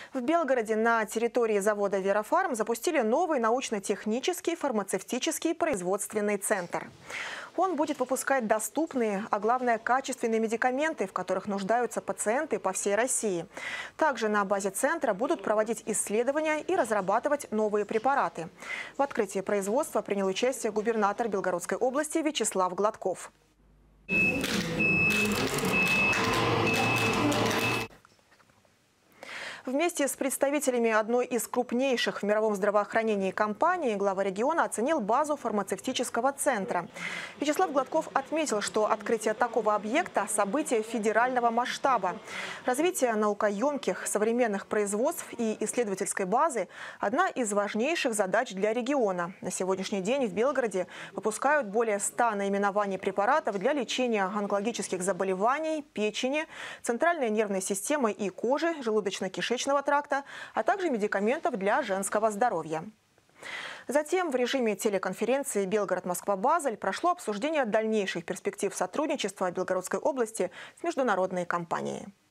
В Белгороде на территории завода «Верафарм» запустили новый научно-технический фармацевтический производственный центр. Он будет выпускать доступные, а главное качественные медикаменты, в которых нуждаются пациенты по всей России. Также на базе центра будут проводить исследования и разрабатывать новые препараты. В открытии производства принял участие губернатор Белгородской области Вячеслав Гладков. Вместе с представителями одной из крупнейших в мировом здравоохранении компаний глава региона оценил базу фармацевтического центра. Вячеслав Гладков отметил, что открытие такого объекта – событие федерального масштаба. Развитие наукоемких современных производств и исследовательской базы – одна из важнейших задач для региона. На сегодняшний день в Белгороде выпускают более 100 наименований препаратов для лечения онкологических заболеваний, печени, центральной нервной системы и кожи, желудочно-кишечного тракта, а также медикаментов для женского здоровья. Затем в режиме телеконференции «Белгород-Москва-Базель» прошло обсуждение дальнейших перспектив сотрудничества Белгородской области с международной компанией.